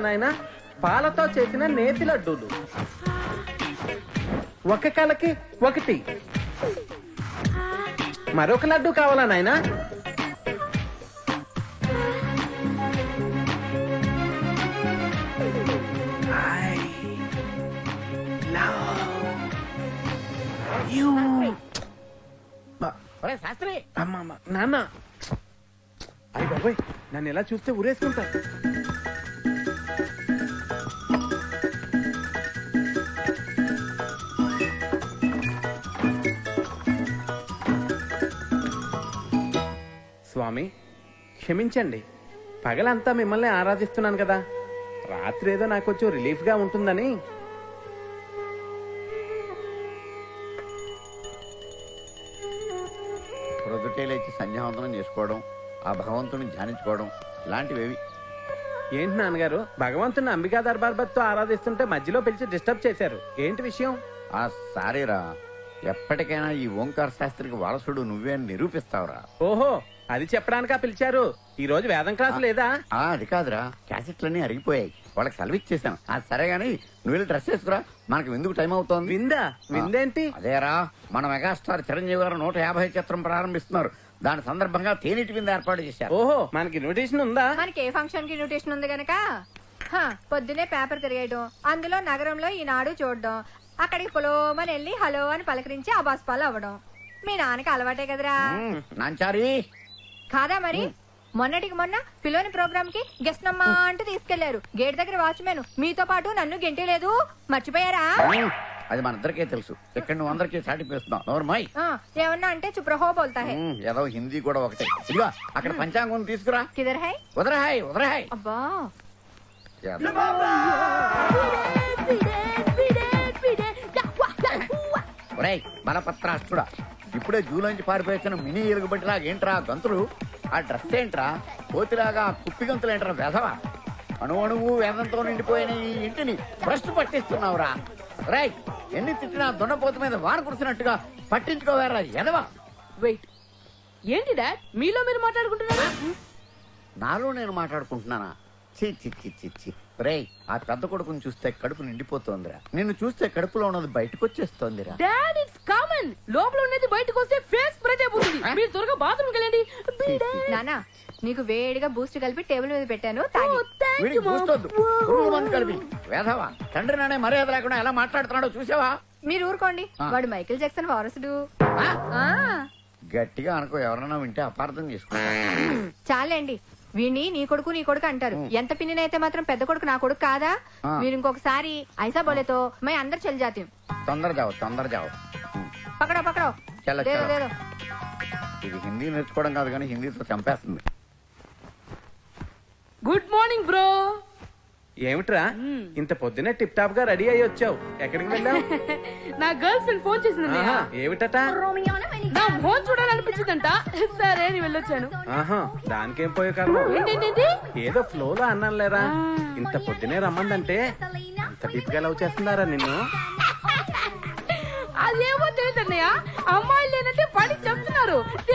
నాయన? పాలతో చేసిన నేతి లడ్డూలు, ఒక కలకి ఒకటి. మరొక లడ్డు కావాలా నాయనా? శాస్త్రి నాన్న, అయ్య బాబాయ్, నన్ను ఎలా చూస్తే ఊరేసుకుంటా. స్వామి క్షమించండి, పగలంతా మిమ్మల్ని ఆరాధిస్తున్నాను కదా, రాత్రి ఏదో నాకు కొంచెం రిలీఫ్ గా ఉంటుందని. ప్రొద్దుటే లేచి సంధ్యావందనం చేసుకోవడం, ఆ భగవంతుని ధ్యానించుకోవడం లాంటివేవి. ఏంటి నాన్నగారు, భగవంతుని అంబికా దర్బార్తో ఆరాధిస్తుంటే మధ్యలో పిలిచి డిస్టర్బ్ చేశారు, ఏంటి విషయం? ఆ సారీరా, ఎప్పటికైనా ఈ ఓంకార శాస్త్రికి వారసుడు నువ్వే అని నిరూపిస్తావురా. ఓహో, అది చెప్పడానికా పిలిచారు? ఈ రోజు వేదం క్లాసు లేదా? అది కాదురా, క్యాసెట్లన్నీ అరిగిపోయాయి, వాళ్ళకి సెలవిచ్చేసాను. సరే గాని నువ్వు వెళ్ళి డ్రెస్ వేసుకురా, మనకు విందుకు టైం అవుతోంది. విందా? విందేంటి? అదేరా, మన మెగాస్టార్ చిరంజీవి గారు 150 చిత్రం ప్రారంభిస్తున్నారు, దాని సందర్భంగా తేనీటి విందు ఏర్పాటు చేశారు. ఓహో, మనకి ఇన్విటేషన్ ఉందా? మనకి ఏ ఫంక్షన్ కి ఇన్విటేషన్ ఉంది గనక పొద్దునే పేపర్ తిరిగేయడం, అందులో నగరంలో ఈనాడు చూడడం, అక్కడికి పొలోమని వెళ్ళి హలో అని పలకరించి ఆ బస్పాలు అవ్వడం మీ నాన్నకి అలవాటే కదరా. నాంచారి కాదా మరి? మొన్నటికి మొన్న పిల్లోని ప్రోగ్రామ్ కి గెస్ట్ నమ్మా అంటూ తీసుకెళ్లారు. గేట్ దగ్గర వాచ్మెన్ మీతో పాటు నన్ను గెంటి లేదు, మర్చిపోయారా? అది మన ఇద్దరికే తెలుసు, ఇక్కడ నువ్వు అందరికీ సాటిపిస్తున్నావు. నోర్మాయ్, ఏమన్నా అంటే చుప్రహో బోల్తా హై. ఏదో హిందీ కూడా ఒకటే. ఇదిగో అక్కడ పంచాంగం తీసుకురా. కిదర్ హై? వదరహాయ్ వదరహాయ్. అబ్బా, బలపత్రాష్ట్రుడా, ఇప్పుడే జూలోంచి పారిపోయిన మినీ ఎలుగుబట్టిలాగా ఏంట్రా గంతులు? ఆ డ్రెస్ ఏంట్రా కోతిలాగా, కుప్పి గంతులు ఏంట్రా వెధవా? అణువణువు వేదంతో నిండిపోయిన ఈ ఇంటిని భ్రష్టు పట్టిస్తున్నావురా. రై, ఎన్ని తిట్టినా దున్నపోతు మీద వాన కురిసినట్టుగా పట్టించుకోవారా ఎదవా? వెయిట్, ఏంటి డాడ్ మీలో మీరు మాట్లాడుకుంటున్నారా? నాలో నేను మాట్లాడుకుంటున్నానా? చి చి చి చి చి. రేయ్, ఆ పెద్ద కొడుకుని చూస్తే కడుపు నిండిపోతోందిరా, నిన్ను చూస్తే కడుపులో ఉన్నది బయటకు వచ్చేస్తోందిరా. డాడ్, ఇట్స్ కామన్, లోపల ఉన్నది బయటకు వస్తే ఫేస్ స్ప్రెడ్ అయిపోతుంది. మీరు త్వరగా బాత్రూమ్కి వెళ్ళండి. నానా, నీకు వేడిగా బూస్ట్ కలిపి టేబుల్ మీద పెట్టాను, తాగి. వీడికి బూస్తొద్దు, పురుగుల మందు కలిపి వేధవా. తండ్రి నానే మర్యాద లేకుండా ఎలా మాట్లాడుతున్నాడో చూసావా? మీరు ఊరుకోండి, వాడు మైకేల్ జాక్సన్ వారసుడు. గట్టిగా అనుకో, ఎవరన్నా వింటే అపార్థం చేసుకో. చాలండి, వీణ్ణి నీ కొడుకు అంటారు. ఎంత పిన్నినైతే మాత్రం పెద్ద కొడుకు నా కొడుకు కాదా? మీరు ఇంకొకసారి ఐసా బోలేతో మై అందరు చల్ జాతి. తొందర జావు. పకడో పకడో. ఇది హిందీ నేర్చుకోవడం కాదు కానీ హిందీతో చంపేస్తుంది. Good morning bro. ఏమిట్రా ఇంత పొద్దునే టిప్ టాప్ గా రెడీ అయ్యి వచ్చావు? ఎక్కడికి వెళ్ళావు? నా గర్ల్ ఫ్రెండ్ ఫోన్ చేసింది. ఏమిటట? నా ఫోన్ చూడాలనిపించిందంట, సరే అని వెళ్ళొచ్చాను. దానికేం పోయే కారణం? ఏంటంటే ఏదో ఫ్లో లో అన్నాను లేరా, ఇంత పొద్దునే రమ్మందంటే అంత డీప్ గా లవ్ చేస్తున్నారా నిన్ను? అదేమో తెలియదన్నయ్య, అమ్మాయిలు లేదంటే పడి చెప్తున్నారు.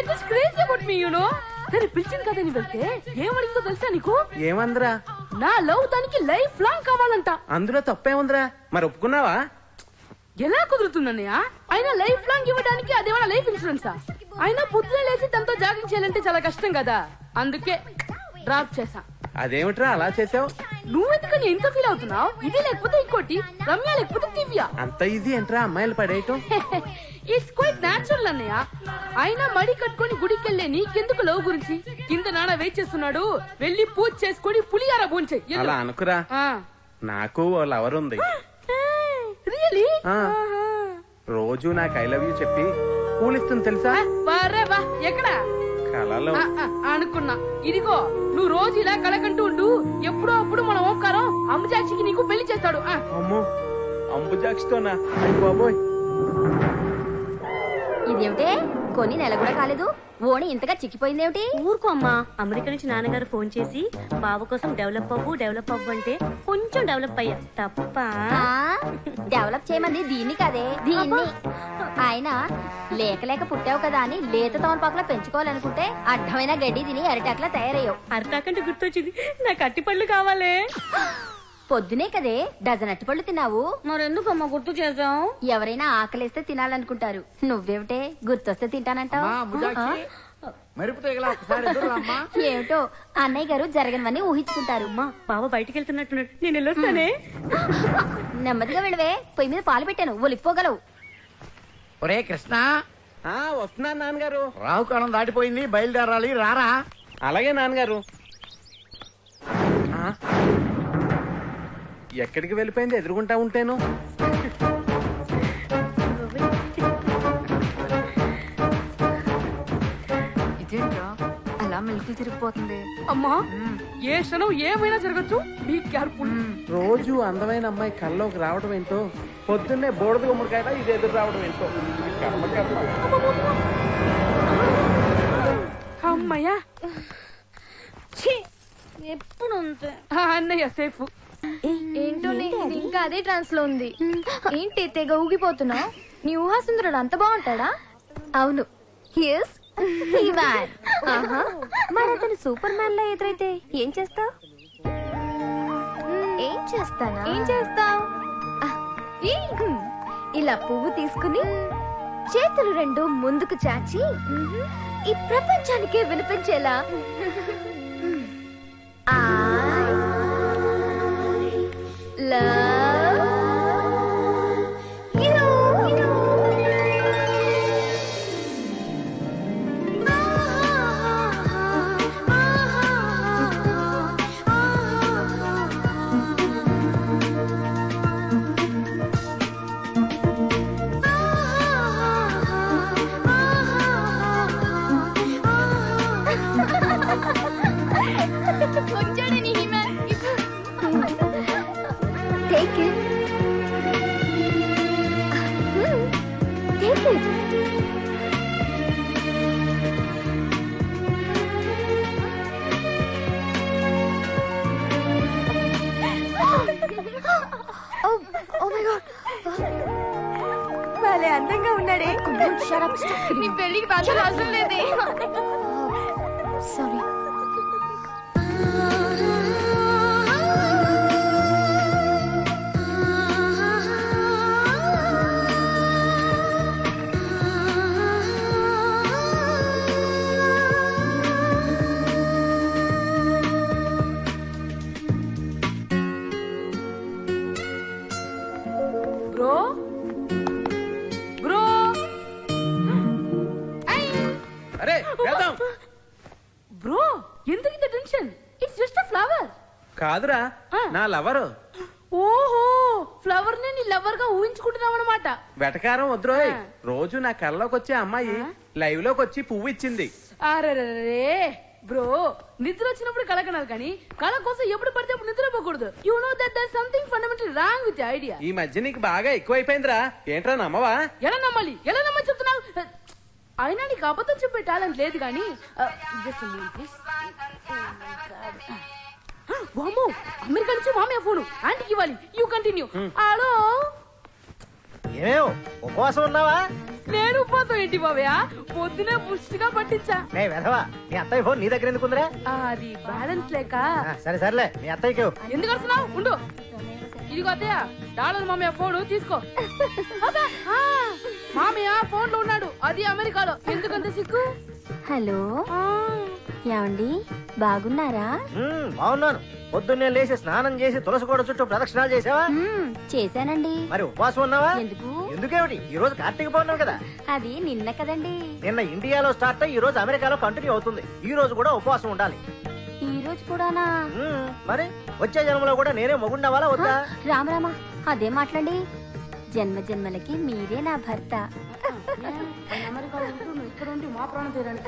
సరే పిలిచింది కదా నీ వెళ్తే ఏమడిగిందో తెలుసా నీకు? ఏమందిరా? నా లవ్ దానికి లైఫ్ లాంగ్ కావాలంట. అందులో తప్పేముందిరా, మరి ఒప్పుకున్నావా? ఎలా కుదురుతుందన్నయ్య? అయినా లైఫ్ లాంగ్ ఇవ్వడానికి అదేమన్నా లైఫ్ ఇన్సూరెన్సా? అయినా పొద్దున లేచి తనతో జాగింగ్ చేయాలంటే చాలా కష్టం కదా, అందుకే డ్రాప్ చేసా. అదేమిట్రా అలా చేసావు? నువ్వెందుకని ఎంత ఫీల్ అవుతున్నావు? ఇది లేకపోతే ఇంకోటి, రమ్య లేకపోతే దివ్య. అంత ఈజీ ఏంట్రా అమ్మాయిలు పడేయటం? ఇట్స్ క్వైట్ న్యాచురల్ అన్నయ్య. అయినా మడి కట్టుకొని గుడికెళ్లే నీకెందుకు లవ్ గురించి? కింద నాన్న వెయిట్ చేస్తున్నాడు, వెళ్ళి పూజ చేసుకొని పులిహార భోంచేయ్. అలా అనుకురా, నాకు ఓ లవర్ ఉంది. రియలీ? రోజు నాకు ఐ లవ్ యూ చెప్పి పూలిస్తుంది తెలుసా? ఎక్కడ? కళలో. అనుకున్నా. ఇదిగో నువ్వు రోజు ఇలా కలకంటూ ఉండు, ఎప్పుడో అప్పుడు మన ఓంకారం అంబుజాక్షికి నీకు పెళ్లి చేస్తాడు. అమ్మో, అంబుజాక్షితోనా? బాబోయ్, ఇదేమిటే కొన్ని నెల కూడా కాలేదు, ఓణి ఇంతగా చిక్కిపోయిందేమిటి? ఊరుకో అమ్మా, అమెరికా నుంచి నాన్నగారు ఫోన్ చేసి బావ కోసం డెవలప్ అవ్వు అంటే కొంచెం డెవలప్ అయ్యా తప్ప. డెవలప్ చేయమంది దీన్ని కదే, దీన్ని. ఆయన లేక పుట్టావు కదా అని లేత తమలపాకులా పెంచుకోవాలనుకుంటే అడ్డమైన గడ్డి తిని అరిటాకులా తయారయ్యావు. అరిటాకంటే గుర్తొచ్చింది, నాకు అట్టి పళ్ళు కావాలే. పొద్దునే కదే డజన్ అట్టిపళ్ళు తిన్నావు. మరెందుకమ్మా గుర్తు చేసావు? ఎవరైనా ఆకలేస్తే తినాలనుకుంటారు, నువ్వేమిటే గుర్తొస్తే తింటానంటావు. అమ్మా, ముజాక్షి, మెరుపు తీగల ఒకసారి ఎదురురా అమ్మా. ఏమిటో అన్నయ్య గారు జరగనివన్నీ ఊహించుకుంటారు. అమ్మా బావ బయటికి వెళ్తున్నట్టున్నాడు, నేను వెళ్ళొస్తానే. నెమ్మదిగా వెళ్ళవే, పొయ్యి మీద పాలు పెట్టాను, ఒలిపోగలవు. ఒరే కృష్ణ, వస్తున్నాను నాన్నగారు. రాహుకాలం దాటిపోయింది, బయలుదేరాలి, రారా. అలాగే నాన్నగారు. ఎక్కడికి వెళ్ళిపోయింది ఎదురుకుంటా ఉంటేను. ఇదేంట్రా అలా మెలకు తిరిగిపోతుంది. అమ్మా ఏ క్షణం ఏమైనా జరగచ్చు, బీ కేర్ఫుల్. రోజు అందమైన అమ్మాయి కల్లోకి రావడం ఏంటో, పొద్దున్నే బోడద గుమ్మడికాయ ఇది ఎదురు రావడం ఏంటో. కర్మ కర్మ. అమ్మయ్యా, ఎప్పుడు అంతే. అన్నయ్య సేఫ్. ఏంటో ఇంకా అదే ట్రాన్స్ లో ఉంది. ఏంటి తెగ ఊగిపోతున్నా? నీ ఊహాసుందరుడు అంత బాగుంటాడా? అవును, మరి అతను సూపర్ మ్యాన్ లా ఎదురైతే ఏం చేస్తావు? ఏం చేస్తావు? ఇలా పువ్వు తీసుకుని చేతులు రెండు ముందుకు చాచి ఈ ప్రపంచానికే వినిపించేలా Take it. Take it. Oh my God. భలే అందంగా ఉన్నాడే. నీ పెళ్లికి బాధ్యత అవసరం లేదే. సారీ. బ్రో బ్రో, అరే వెళ్దాం. బ్రో ఎందుకు ఇంత tension? It's just a flower. కాదురా, నా లవరు. ఓహో, ఫ్లవర్ ని నీ లవర్ గా ఊహించుకుంటున్నావు అనమాట. వెటకారం వద్రోయ్. రోజు నా కళ్ళలోకి వచ్చే అమ్మాయి లైవ్ లోకి వచ్చి పువ్వు ఇచ్చింది. అరే బ్రో, నిద్ర వచ్చినప్పుడు కళ కనాలి కానీ కళ కోసం ఎప్పుడు పడితే అప్పుడు నిద్రపోకూడదు. You know that there something fundamental wrong with idea. ఈ మధ్య నీకు బాగా ఎక్కువైపోయిందిరా. ఏంట్రా నమ్మవా? ఎలా నమ్మాలి చెప్తున్నావు? అయినా నీకు అబద్ధం చెప్పే టాలెంట్ లేదు కానీ జస్ట్ ప్లీజ్. వామ్మో, అమెరికా నుంచి మామయ్య ఫోను, ఆంటీకి ఇవ్వాలి. You continue. హలో, ఏమేవ్ ఉపవాసం ఉన్నావా? నేను ఉపవాసం ఏంటి బాబయ్య, పొద్దునే పుష్టిగా పట్టించా. నే వెధవా, నీ అత్తయ్య ఫోన్ నీ దగ్గర ఎందుకుందిరా? అది బ్యాలెన్స్ లేక. సరే సర్లే, నీ అత్తయ్యకి ఎందుకు వస్తున్నావు? ఉండు. ఇదిగో అత్తయ్య, డాలర్ మామయ్య ఫోను తీసుకో. అబ్బా, మామయ్య ఫోన్ లో ఉన్నాడు, అది అమెరికాలో. ఎందుకంత సిగ్గు? హలో, ఏమండి బాగున్నారా? బాగున్నాను. పొద్దున్నే లేచి స్నానం చేసి తులసి కోట చుట్టూ ప్రదక్షిణాలు చేసావా? చేశానండి. మరి ఉపవాసం ఉన్నావా? ఎందుకు? ఎందుకేమిటి, ఈ రోజు కార్తీక పౌర్ణమి కదా. అది నిన్న కదండి. నిన్న ఇండియాలో స్టార్ట్ అయ్యి ఈ రోజు అమెరికాలో కంటిన్యూ అవుతుంది. ఈ రోజు కూడా ఉపవాసం ఉండాలి. ఈ రోజు కూడానా? మరి వచ్చే జన్మలో కూడా నేనే మొగుండవాలా వద్దా? రామరామా, అదే మాట్లాడి. జన్మ జన్మలకి మీరే నా భర్త. ఇక్కడ ఉండి మా ప్రాణం తీరానిక.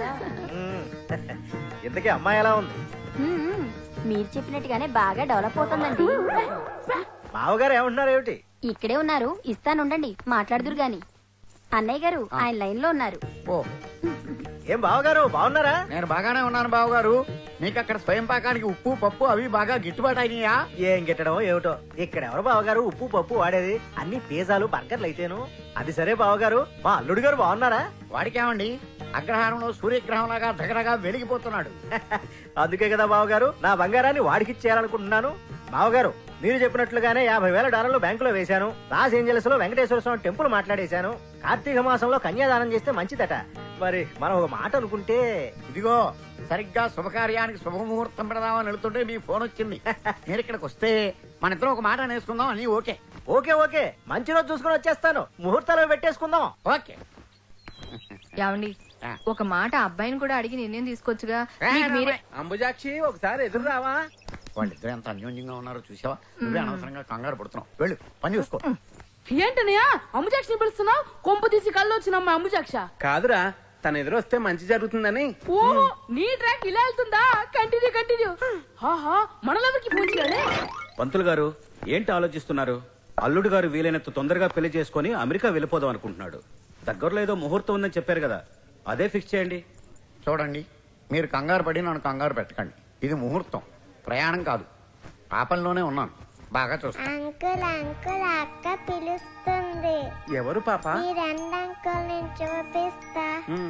ఇంతకీ అమ్మాయి ఎలా ఉంది? మీరు చెప్పినట్టుగానే బాగా డెవలప్ అవుతుందండి. బావగారు ఏమంటున్నారు ఏమిటి? ఇక్కడే ఉన్నారు, ఇస్తానుండండి, మాట్లాడుదురు గాని. అన్నయ్య గారు ఆయన లైన్ లో ఉన్నారు. ఓ, ఏం బావగారు బాగున్నారా? నేను బాగానే ఉన్నాను బావగారు. మీకు అక్కడ స్వయం పాకానికి ఉప్పు పప్పు అవి బాగా గిట్టుబాటు అయినాయా? ఏం గిట్టడం ఏమిటో, ఇక్కడ ఎవరు బావగారు ఉప్పు పప్పు వాడేది? అన్ని పిజ్జాలు బర్గర్లు అయితేను. అది సరే బావగారు, మా అల్లుడు గారు బాగున్నారా? వాడికేమండి, అగ్రహారంలో సూర్యగ్రహం లాగా దగ్గరగా వెలిగిపోతున్నాడు. అందుకే కదా బావగారు నా బంగారాన్ని వాడికిచ్చేయాలనుకుంటున్నాను. బావగారు మీరు చెప్పినట్లుగానే $50,000 బ్యాంకులో వేశాను. లాస్ ఏంజల్స్ లో వెంకటేశ్వర స్వామి టెంపుల్ మాట్లాడేశాను. కార్తీక మాసంలో కన్యాదానం చేస్తే మంచిదట. మరి మనం ఒక మాట అనుకుంటే. ఇదిగో సరిగ్గా శుభకార్యానికి శుభముహూర్తం పెడదామని వెళ్తుంటే మీ ఫోన్ వచ్చింది. మీరు ఇక్కడికి వస్తే మన ఇద్దరం ఒక మాట అనేసుకుందాం. అని ఓకే? ఓకే ఓకే, మంచి రోజు చూసుకుని వచ్చేస్తాను. ముహూర్తాలు పెట్టేసుకుందాం. ఓకే. ఏమండి ఒక మాట అబ్బాయిని కూడా అడిగి నిర్ణయం తీసుకోవచ్చుగా. మీకు మీరే అంబుజాక్షి ఒకసారి ఎదురు రావా? వాళ్ళిద్దరు ఎంత అన్యోన్యంగా ఉన్నారో చూసావా? నువ్వే అనవసరంగా కంగారు పడుతున్నావు. వెళ్ళు, పని చూసుకో. ఏంటనయ్యా అంబుజాక్షిని పిలుస్తున్నావు? కొంప తీసి కళ్ళు వచ్చినమ్మా అంబుజాక్ష. కాదురా, తన ఎదురు వస్తే మంచి జరుగుతుందని. ఓ నీ ట్రాక్ ఇలా వెళ్తుందా? Continue continue. ఆహా మనలెవరికి ఫోన్ చేయాలి? పంతులు గారు ఏంటి ఆలోచిస్తున్నారు? అల్లుడు గారు వీలైనంత తొందరగా పెళ్లి చేసుకుని అమెరికా వెళ్ళిపోదాం అనుకుంటున్నాడు. దగ్గరలో ఏదో ముహూర్తం ఉందని చెప్పారు కదా, అదే ఫిక్స్ చేయండి. చూడండి, మీరు కంగారు పడి నన్ను కంగారు పెట్టకండి. ఇది ముహూర్తం, ప్రయాణం కాదు. పాపంలోనే ఉన్నాను. బాగా చూస్తా. అంకుల్ అంకుల్ అక్క పిలుస్తుంది. ఎవరు పాప? ఈ రెండు అంకుల్ నేను చూపిస్తా.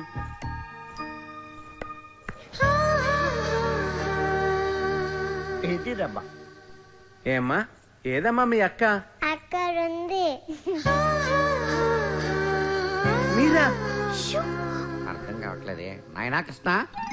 ఇది దెబ్బ. ఏమ్మా, ఏదమ్మా మీ అక్క? అక్కడుంది. మీరా? అర్థం కావట్లేదే నాయనా కృష్ణ.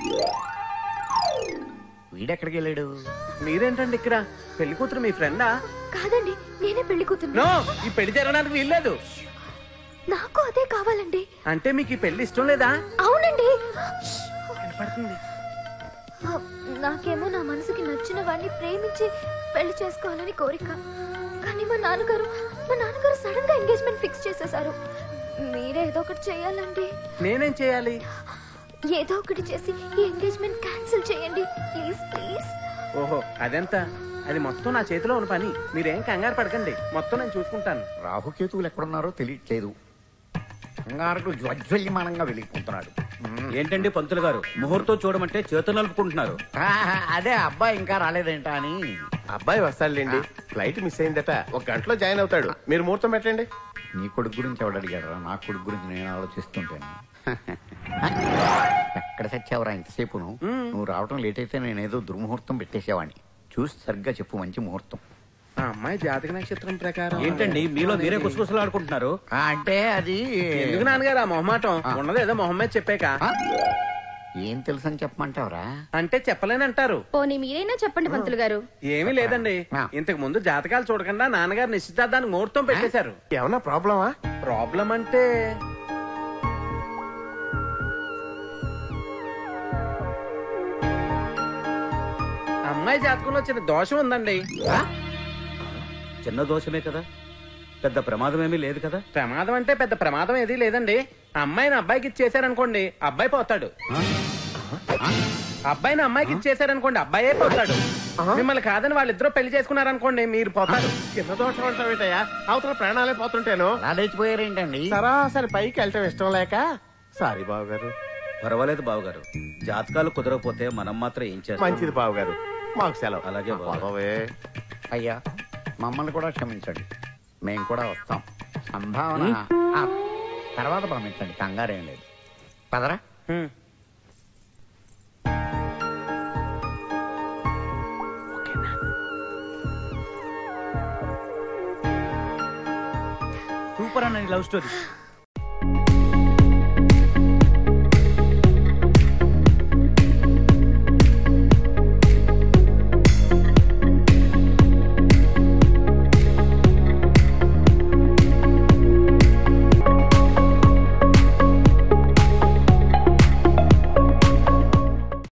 వీడెక్కడికి వెళ్ళాడు? మీరేంటండి ఇక్కడ? పెళ్లి కూతురు మీ ఫ్రెండా? కాదండి, నేనే పెళ్లి కూతురు. నో, ఈ పెళ్లి జరగడానికి వీల్లేదు. నాకు అదే కావాలండి. అంటే మీకు ఈ పెళ్లి ఇష్టం లేదా? అవునండి. కనపడుతుంది. నాకేమో నా మనసుకి నచ్చిన వాడిని ప్రేమించి పెళ్లి చేసుకోవాలని కోరిక. కానీ మా నాన్నగారు సడన్ గా ఎంగేజ్మెంట్ ఫిక్స్ చేసేశారు. మీరే ఏదో ఒకటి చేయాలండి. నేనేం చేయాలి? ఏదో ఒకటి చేసి ఈ ఎంగేజ్మెంట్ క్యాన్సిల్ చేయండి ప్లీజ్ ప్లీజ్. ఓహో, అదెంత? అది మొత్తం నా చేతిలో ఉన్న పని. మీరేం కంగారు పడకండి, మొత్తం నేను చూసుకుంటాను. రాహుకేతువులు ఎక్కడున్నారో తెలియట్లేదు. కంగారుకు జ్వజ్వల్యమానంగా వెలిగిపోతున్నాడు. ఏంటండి పంతులు గారు ముహూర్తం చూడమంటే చేతులు నలుపుకుంటున్నారు? అదే అబ్బాయి ఇంకా రాలేదేంటా అని. అబ్బాయి వస్తాడులేండి, ఫ్లైట్ మిస్ అయిందట, 1 గంటలో జాయిన్ అవుతాడు. మీరు ముహూర్తం పెట్టండి. నీ కొడుకు గురించి ఎవడు అడిగాడరా? నా కొడుకు గురించి నేను ఆలోచిస్తుంటాను. ఎక్కడ చచ్చావురా ఇంతసేపు? నువ్వు రావటం లేట్ అయితే నేనేదో దుర్ముహూర్తం పెట్టేసేవాడిని. చూసి సరిగ్గా చెప్పు, మంచి ముహూర్తం. ఆ అమ్మాయి జాతక నక్షత్రం ప్రకారం. ఏంటండి మీలో మీరే గుసగుసలు ఆడుకుంటున్నారు? అంటే అది ఎందుకు నాన్నగారు ఆ మొహమాటం? ఉన్నది ఏదో మొహం మీద చెప్పాక. ఏం తెలుసని చెప్పమంటావురా? అంటే చెప్పలేనంటారు. పోనీ మీరైనా చెప్పండి పంతులు గారు. ఏమీ లేదండి, ఇంతకు ముందు జాతకాలు చూడకుండా నాన్నగారు నిశ్చితార్థానికి ముహూర్తం పెట్టేశారు. ఏమన్నా ప్రాబ్లమా? ప్రాబ్లం అంటే అమ్మాయి జాతకంలో చిన్న దోషం ఉందండి. చిన్న దోషమే కదా, పెద్ద ప్రమాదమేమీ లేదు కదా. ప్రమాదం అంటే పెద్ద ప్రమాదం ఏదీ లేదండి. అమ్మాయిని అబ్బాయికి ఇచ్చేసారనుకోండి, అబ్బాయి పోతాడు. అబ్బాయిని అమ్మాయికి ఇచ్చేసారనుకోండి, అబ్బాయే పోతాడు. మిమ్మల్ని కాదని వాళ్ళిద్దరూ పెళ్లి చేసుకున్నారనుకోండి, మీరు పోతారు. చిన్న దోషం అంటావేటయ్యా? అవతల ప్రాణాలే పోతుంటేను. అలా లేచిపోయారేంటండి? సరాసరి పైకి వెళ్ళటం ఇష్టం లేక. సారీ బావగారు. పర్వాలేదు బావగారు, జాతకాలు కుదరకపోతే మనం మాత్రం ఏం చేస్తాం? మంచిది బావగారు, మాకు సెలవు. అలాగే బావగారు. అయ్యా, మమ్మల్ని కూడా క్షమించండి, మేము కూడా వస్తాం. సంభావన తర్వాత పంపించండి, కంగారేం లేదు. పదరా. సూపర్ అన్న లవ్ స్టోరీ.